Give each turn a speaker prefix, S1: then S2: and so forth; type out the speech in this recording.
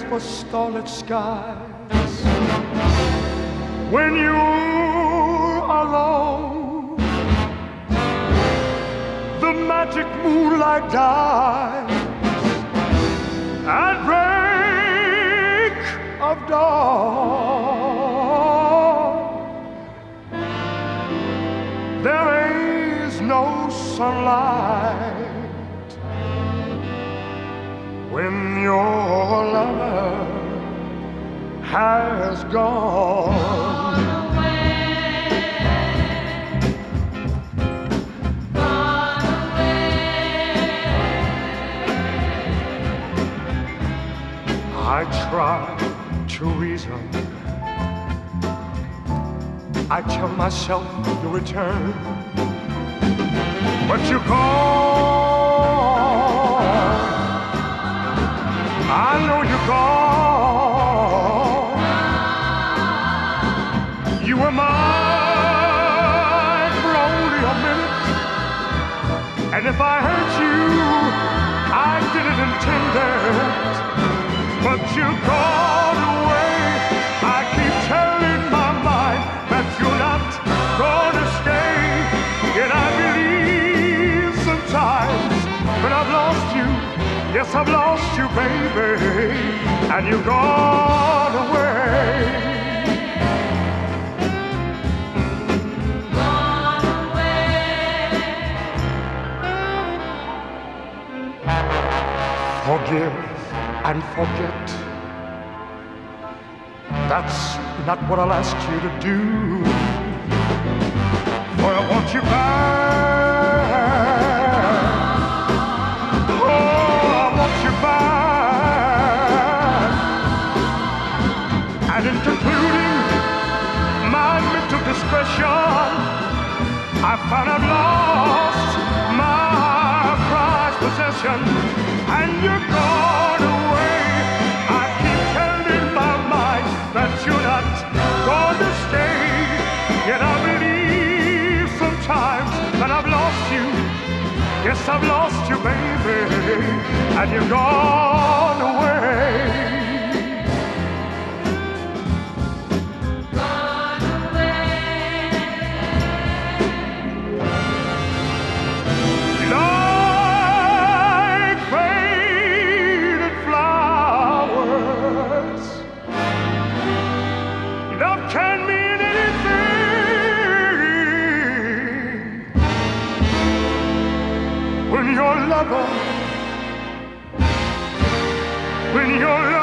S1: for starlit skies. When you're alone, the magic moonlight dies at break of dawn. There is no sunlight when your lover has gone
S2: away.
S1: I try to reason. I tell myself you'll return, but you're gone. I know you're gone. You were mine for only a minute, and if I hurt you, I didn't intend it. But you're gone away. I keep telling my mind that you're not gonna stay. Yet I believe sometimes when I've lost you, yes, I've lost you, baby, and you're gone away.
S2: Gone away.
S1: Forgive and forget. That's not what I'll ask you to do. For I want you back. Oh, I want you back. And in concluding my mental discretion, I found I've lost my prized possession, and you're gone away. I keep telling my mind that you're not going to stay. Yet I believe sometimes that I've lost you. Yes, I've lost you, baby, and you're gone away.
S2: Gone away.
S1: Like faded flowers, love can mean anything when your lover,